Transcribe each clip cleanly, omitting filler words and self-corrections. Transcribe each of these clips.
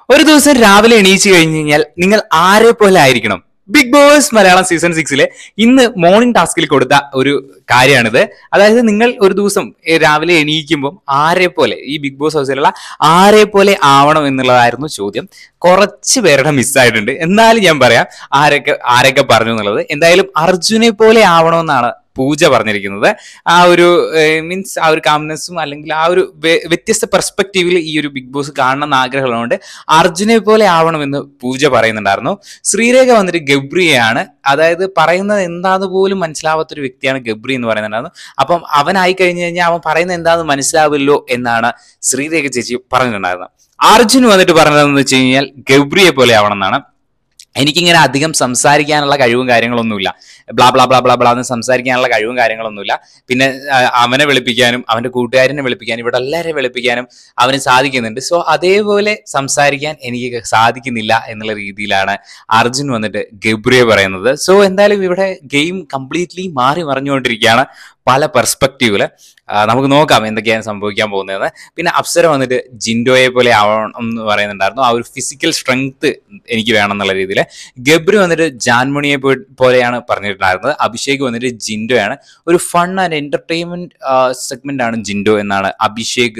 ഒരു ദിവസം രാവിലെ എണീച്ചു കഴിഞ്ഞു കഴിഞ്ഞാൽ നിങ്ങൾ ആരെ പോലെ ആയിരിക്കണം? ബിഗ് ബോസ് മലയാളം സീസൺ 6 ഇന്ന് മോർണിംഗ് ടാസ്കിൽ കൊടുത്ത ഒരു കാര്യമാണിത്. അതായത് നിങ്ങൾ ഒരു ദിവസം രാവിലെ എണീക്കുമ്പോൾ ആരെ പോലെ, ഈ ബിഗ് ബോസ് ഹൗസിലുള്ള ആരെ പോലെ ആവണം എന്നുള്ളതായിരുന്നു ചോദ്യം. കുറച്ച് പേരുടെ മിസ്സായിട്ടുണ്ട്, എന്നാലും ഞാൻ പറയാം ആരൊക്കെ പറഞ്ഞു എന്നുള്ളത്. എന്തായാലും അർജുനെ പോലെ ആവണമെന്നാണ് പൂജ പറഞ്ഞിരിക്കുന്നത്. ആ ഒരു മീൻസ് ആ ഒരു കാംനെസ്സും അല്ലെങ്കിൽ ആ ഒരു വ്യത്യസ്ത പെർസ്പെക്റ്റീവിൽ ഈ ഒരു ബിഗ് ബോസ് കാണണമെന്ന് ആഗ്രഹമുള്ളതുകൊണ്ട് അർജുനെ പോലെ ആവണമെന്ന് പൂജ പറയുന്നുണ്ടായിരുന്നു. ശ്രീരേഖ വന്നിട്ട് ഗബ്രിയാണ്, അതായത് പറയുന്നത് എന്താന്ന് പോലും മനസ്സിലാവാത്തൊരു വ്യക്തിയാണ് ഗബ്രി എന്ന് പറയുന്നുണ്ടായിരുന്നു. അപ്പം അവനായി കഴിഞ്ഞു കഴിഞ്ഞാൽ അവൻ പറയുന്നത് എന്താണെന്ന് മനസ്സിലാവില്ലോ എന്നാണ് ശ്രീരേഖ ചേച്ചി പറഞ്ഞിട്ടുണ്ടായിരുന്നത്. അർജുൻ വന്നിട്ട് പറഞ്ഞതെന്ന് വെച്ച് കഴിഞ്ഞാൽ ഗബ്രിയെ പോലെ ആവണം എന്നാണ്. എനിക്കിങ്ങനെ അധികം സംസാരിക്കാനുള്ള കഴിവും കാര്യങ്ങളൊന്നുമില്ല, blah blah blah blah blah എന്ന് സംസാരിക്കാനുള്ള കഴിവും കാര്യങ്ങളൊന്നുമില്ല. പിന്നെ അവനെ വിളിപ്പിക്കാനും അവന്റെ കൂട്ടുകാരനെ വിളിപ്പിക്കാനും ഇവിടെ എല്ലാവരെയും വിളിപ്പിക്കാനും അവന് സാധിക്കുന്നുണ്ട്. സോ അതേപോലെ സംസാരിക്കാൻ എനിക്ക് സാധിക്കുന്നില്ല എന്നുള്ള രീതിയിലാണ് അർജുൻ വന്നിട്ട് ഗബ്രിയെ പറയുന്നത്. സോ എന്തായാലും ഇവിടെ ഗെയിം കംപ്ലീറ്റ്ലി മാറി മറിഞ്ഞുകൊണ്ടിരിക്കുകയാണ് പല പെർസ്പെക്റ്റീവില്. നമുക്ക് നോക്കാം എന്തൊക്കെയാണ് സംഭവിക്കാൻ പോകുന്നത്. പിന്നെ അപ്സര വന്നിട്ട് ജിൻഡോയെ പോലെ ആവണം എന്ന് പറയുന്നുണ്ടായിരുന്നു. ആ ഒരു ഫിസിക്കൽ സ്ട്രെങ്ത് എനിക്ക് വേണം എന്നുള്ള രീതിയിൽ. ഗബ്രി വന്നിട്ട് ജാൻമണിയെ പോലെയാണ് പറഞ്ഞിട്ടുണ്ടായിരുന്നത്. അഭിഷേക് വന്നിട്ട് ജിൻഡോയാണ്. ഒരു ഫൺ ആൻഡ് എന്റർടൈൻമെന്റ് സെഗ്മെന്റ് ആണ് ജിൻഡോ എന്നാണ് അഭിഷേക്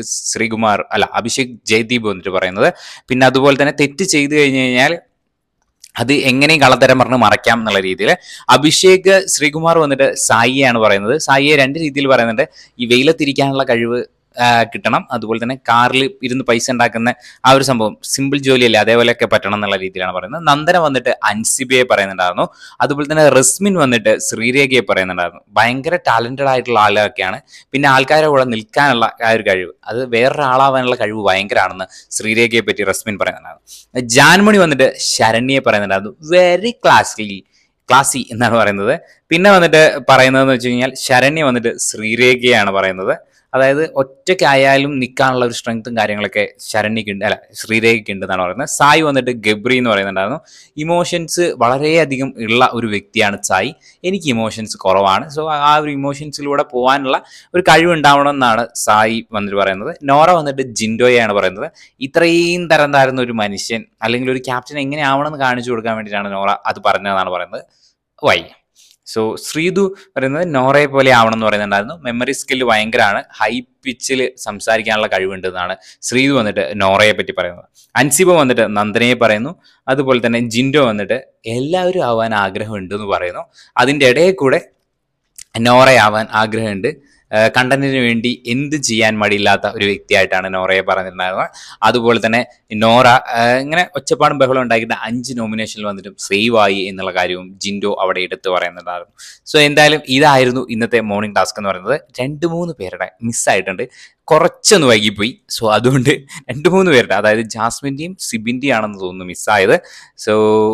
ജയദീപ് വന്നിട്ട് പറയുന്നത്. പിന്നെ അതുപോലെ തന്നെ തെറ്റ് ചെയ്തു കഴിഞ്ഞു കഴിഞ്ഞാൽ അത് എങ്ങനെയും കള്ളത്തരം പറഞ്ഞ് മറയ്ക്കാം എന്നുള്ള രീതിയിൽ. അഭിഷേക് ശ്രീകുമാർ വന്നിട്ട് സായിയാണ് പറയുന്നത്. സായിയെ രണ്ട് രീതിയിൽ പറയുന്നുണ്ട്. ഈ വെയിലത്തിരിക്കാനുള്ള കഴിവ് കിട്ടണം, അതുപോലെ തന്നെ കാറിൽ ഇരുന്ന് പൈസ ഉണ്ടാക്കുന്ന ആ ഒരു സംഭവം സിമ്പിൾ ജോലിയല്ലേ, അതേപോലെയൊക്കെ പറ്റണം എന്നുള്ള രീതിയിലാണ് പറയുന്നത്. നന്ദന വന്നിട്ട് അൻസിബയെ പറയുന്നുണ്ടായിരുന്നു. അതുപോലെ തന്നെ റസ്മിൻ വന്നിട്ട് ശ്രീരേഖയെ പറയുന്നുണ്ടായിരുന്നു. ഭയങ്കര ടാലന്റഡ് ആയിട്ടുള്ള ആളുകളൊക്കെയാണ്. പിന്നെ ആൾക്കാരെ കൂടെ നിൽക്കാനുള്ള ആ ഒരു കഴിവ്, അത് വേറൊരാളാവാനുള്ള കഴിവ് ഭയങ്കരമാണെന്ന് ശ്രീരേഖയെ പറ്റി റസ്മിൻ പറയുന്നുണ്ടായിരുന്നു. ജാൻമണി വന്നിട്ട് ശരണ്യെ പറയുന്നുണ്ടായിരുന്നു. വെരി ക്ലാസി എന്നാണ് പറയുന്നത്. പിന്നെ വന്നിട്ട് പറയുന്നതെന്ന് വെച്ച് കഴിഞ്ഞാൽ ശരണ്യ വന്നിട്ട് ശ്രീരേഖയാണ് പറയുന്നത്. അതായത് ഒറ്റയ്ക്കായാലും നിൽക്കാനുള്ള ഒരു സ്ട്രെങ്ത്തും കാര്യങ്ങളൊക്കെ ശ്രീരേഖയ്ക്ക് ഉണ്ട് എന്നാണ് പറയുന്നത്. സായി വന്നിട്ട് ഗബ്രി എന്ന് പറയുന്നുണ്ടായിരുന്നു. ഇമോഷൻസ് വളരെയധികം ഉള്ള ഒരു വ്യക്തിയാണ് സായി. എനിക്ക് ഇമോഷൻസ് കുറവാണ്. സോ ആ ഒരു ഇമോഷൻസിലൂടെ പോകാനുള്ള ഒരു കഴിവുണ്ടാവണം എന്നാണ് സായി വന്നിട്ട് പറയുന്നത്. നോറ വന്നിട്ട് ജിൻഡോയാണ് പറയുന്നത്. ഇത്രയും തരം താഴ്ന്ന ഒരു മനുഷ്യൻ അല്ലെങ്കിൽ ഒരു ക്യാപ്റ്റൻ എങ്ങനെ ആവണമെന്ന് കാണിച്ചു കൊടുക്കാൻ വേണ്ടിയിട്ടാണ് നോറ അത് പറഞ്ഞതെന്നാണ് പറയുന്നത്. വൈ സോ ശ്രീതു പറയുന്നത് നോറയെ പോലെ ആവണം എന്ന് പറയുന്നുണ്ടായിരുന്നു. മെമ്മറി സ്കില്ല് ഭയങ്കരമാണ്, ഹൈ പിച്ചിൽ സംസാരിക്കാനുള്ള കഴിവുണ്ട് എന്നാണ് ശ്രീതു വന്നിട്ട് നോറയെ പറ്റി പറയുന്നത്. അൻസിബ വന്നിട്ട് നന്ദനയെ പറയുന്നു. അതുപോലെ തന്നെ ജിൻഡോ വന്നിട്ട് എല്ലാവരും ആവാൻ ആഗ്രഹമുണ്ട് എന്ന് പറയുന്നു. അതിൻ്റെ ഇടയിൽ കൂടെ നോറയാവാൻ ആഗ്രഹമുണ്ട്, കണ്ടന്റിന് വേണ്ടി എന്ത് ചെയ്യാൻ മടിയില്ലാത്ത ഒരു വ്യക്തിയായിട്ടാണ് നോറയെ പറഞ്ഞിട്ടുണ്ടായിരുന്നത്. അതുപോലെ തന്നെ നോറ ഇങ്ങനെ ഒച്ചപ്പാടും ബഹളം ഉണ്ടാക്കിയിട്ട് 5 നോമിനേഷനിൽ വന്നിട്ടും സേവ് ആയി എന്നുള്ള കാര്യവും ജിൻഡോ അവിടെ എടുത്ത് പറയുന്നുണ്ടായിരുന്നു. സോ എന്തായാലും ഇതായിരുന്നു ഇന്നത്തെ മോർണിംഗ് ടാസ്ക് എന്ന് പറയുന്നത്. 2-3 പേരുടെ മിസ്സായിട്ടുണ്ട്, കുറച്ചൊന്ന് വൈകിപ്പോയി. സോ അതുകൊണ്ട് 2-3 പേരുടെ, അതായത് ജാസ്മിൻ്റെയും സിബിൻ്റെയും ആണെന്ന് തോന്നുന്നു മിസ്സായത്. സോ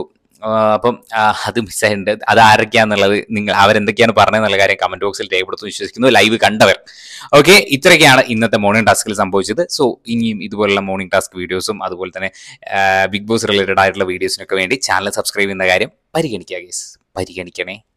അപ്പം അത് മിസ്സായിട്ടുണ്ട്. അത് ആരൊക്കെയാണെന്നുള്ളത് അവരെന്തൊക്കെയാണ് പറഞ്ഞതെന്നുള്ള കാര്യം കമന്റ് ബോക്സിൽ രേഖപ്പെടുത്തുന്നു വിശ്വസിക്കുന്നു, ലൈവ് കണ്ടവർ. ഓക്കെ, ഇത്രയൊക്കെയാണ് ഇന്നത്തെ മോർണിംഗ് ടാസ്കിൽ സംഭവിച്ചത്. സോ ഇനിയും ഇതുപോലുള്ള മോർണിംഗ് ടാസ്ക് വീഡിയോസും അതുപോലെ തന്നെ ബിഗ് ബോസ് റിലേറ്റഡ് ആയിട്ടുള്ള വീഡിയോസിനൊക്കെ വേണ്ടി ചാനൽ സബ്സ്ക്രൈബ് ചെയ്യുന്ന കാര്യം പരിഗണിക്കുക ഗൈസ്, പരിഗണിക്കണേ.